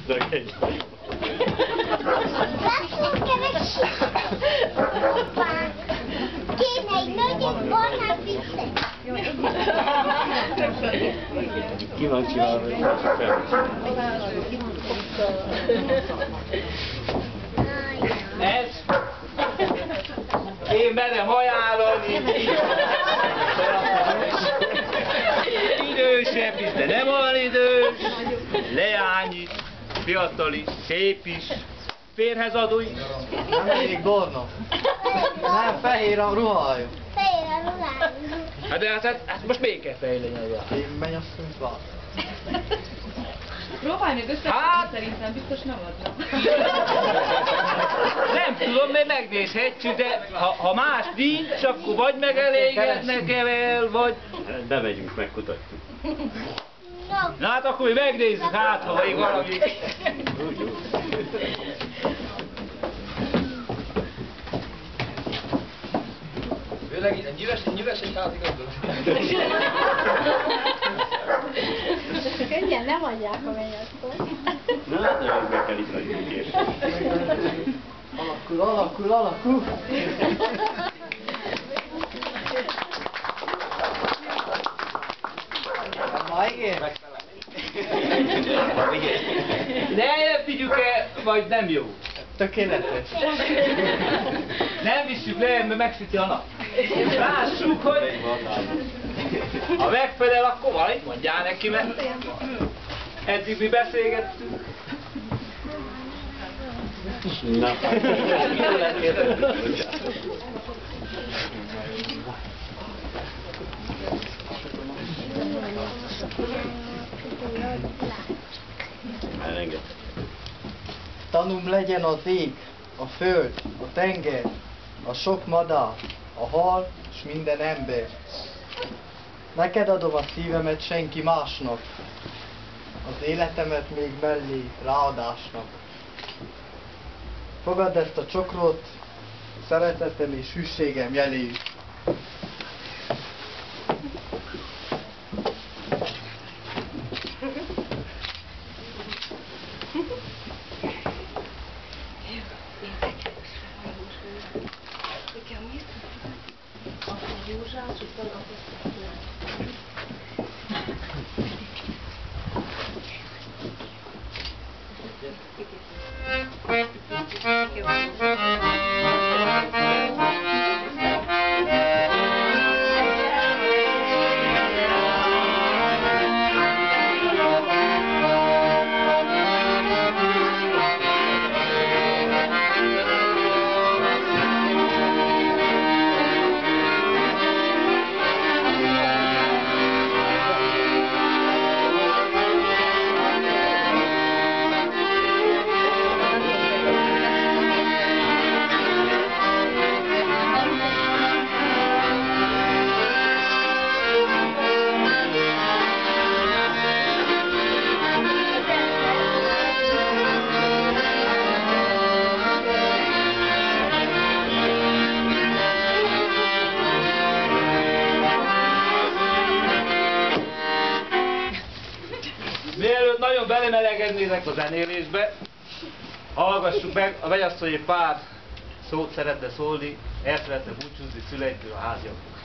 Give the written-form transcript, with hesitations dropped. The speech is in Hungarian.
Szegény. Kéne egy nagyobb barnát vissza. Ki van csinálva? Ez? Én merem ajánlani. Idősebb is, de nem olyan idős. Leány is, fiatal is, szép is. Férhez adó is. Nem elég barna. Nem, fehér a ruhája. Fehér a ruhája. Hát de hát most még kell fejleni a Én mennyasszony van. Próbálj meg összekötni, Hát- szerintem biztos nem adnak. Nem tudom, mert megnézhetjük, de ha más nincs, akkor vagy megelégednek el, vagy... Bemegyünk, megkutatjuk. No. Na hát akkor mi megnézzük, hát ha még valami... Főleg ilyen nyilvás egy házigazda. Könnyen nem adják a mennyasszony. Na, de ez meg kell itt nagyunk és. Alakul. Ma igen? De nem vigyük el, vagy nem jó. Tökéletes. Nem visszük le, mert megsüti a nap. Lássuk, hogy ha megfelel, akkor valamit mondjál neki, mert eddig mi beszélgettünk. Na. Elenged. Tanúm legyen az ég, a föld, a tenger, a sok madár, a hal és minden ember. Neked adom a szívemet senki másnak, az életemet még mellé ráadásnak. Fogadd ezt a csokrot, szeretetem és hűségem jeléül. Mielőtt nagyon belemelegednének a zenélésbe, hallgassuk meg, a mennyasszony egy pár szót szeretne szólni, el szeretne búcsúzni szüleitől, a háziakból.